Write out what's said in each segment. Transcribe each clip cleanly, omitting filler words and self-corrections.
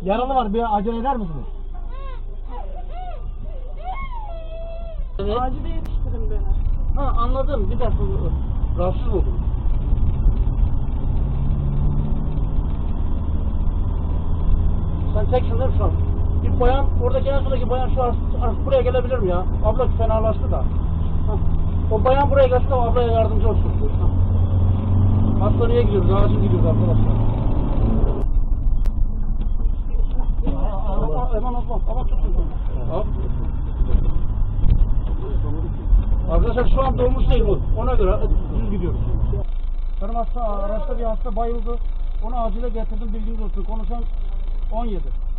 Yaralı var, bir acele eder misiniz? Evet. Acile yetiştirin beni. Ha, anladım. Bir dakika. Rahatsız oldum. Sen teksin değil mi şu an? Bir bayan, oradaki en sondaki bayan şu artık buraya gelebilir mi ya? Abla fenalaştı da. Ha. O bayan buraya gelsin de o ablaya yardımcı olsun. Ha. Hastaneye gidiyoruz, acil gidiyoruz arkadaşlar. Aman tutun. Arkadaşlar şu an dolmuş değil bu. Ona göre düz gidiyoruz. Benim araçta bir hasta bayıldı. Onu acile getirdim, bilginiz olsun. Konuşan 17.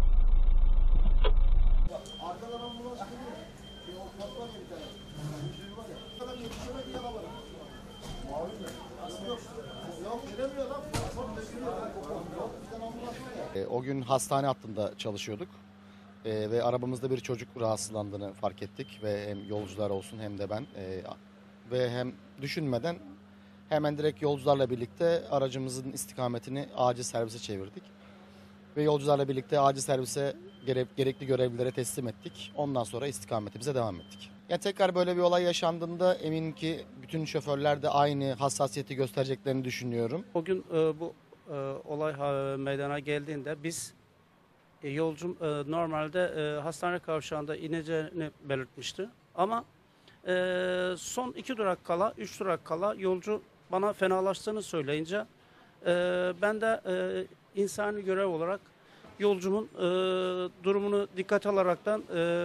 Arkadan ambulans geliyor. O patlar ya bir tane. Yüzüğü var ya. Arkadan yetişemedi yana var. Mavi mi? Yok. Yok gelemiyor lan. Patlar dökülüyor. Yok bir tane ambulans var ya. O gün hastane hattında çalışıyorduk. Ve arabamızda bir çocuk rahatsızlandığını fark ettik. Ve hem yolcular olsun hem de ben. Ve hem düşünmeden hemen direkt yolcularla birlikte aracımızın istikametini acil servise çevirdik. Ve yolcularla birlikte acil servise gerekli görevlilere teslim ettik. Ondan sonra istikametimize devam ettik. Yani tekrar böyle bir olay yaşandığında eminim ki bütün şoförler de aynı hassasiyeti göstereceklerini düşünüyorum. O gün bu olay meydana geldiğinde biz yolcum normalde hastane kavşağında ineceğini belirtmişti. Ama son 2 durak kala, 3 durak kala yolcu bana fenalaştığını söyleyince ben de insani görev olarak yolcumun durumunu dikkate alaraktan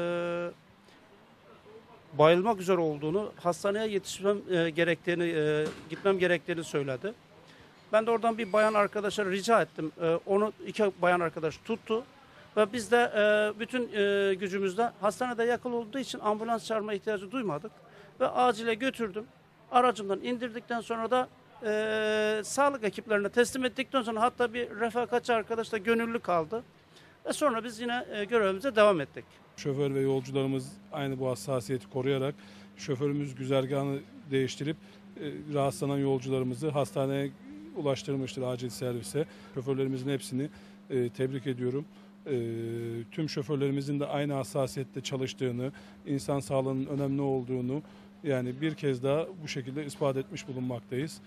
bayılmak üzere olduğunu, hastaneye yetişmem gerektiğini, gitmem gerektiğini söyledi. Ben de oradan bir bayan arkadaşa rica ettim. Onu 2 bayan arkadaş tuttu ve biz de bütün gücümüzle hastanede yakın olduğu için ambulans çağırma ihtiyacı duymadık ve acile götürdüm. Aracımdan indirdikten sonra da sağlık ekiplerine teslim ettikten sonra hatta bir refakatçi arkadaş da gönüllü kaldı. Ve sonra biz yine görevimize devam ettik. Şoför ve yolcularımız aynı bu hassasiyeti koruyarak şoförümüz güzergahını değiştirip rahatsızlanan yolcularımızı hastaneye ulaştırmıştır acil servise. Şoförlerimizin hepsini tebrik ediyorum. Tüm şoförlerimizin de aynı hassasiyette çalıştığını, insan sağlığının önemli olduğunu yani bir kez daha bu şekilde ispat etmiş bulunmaktayız.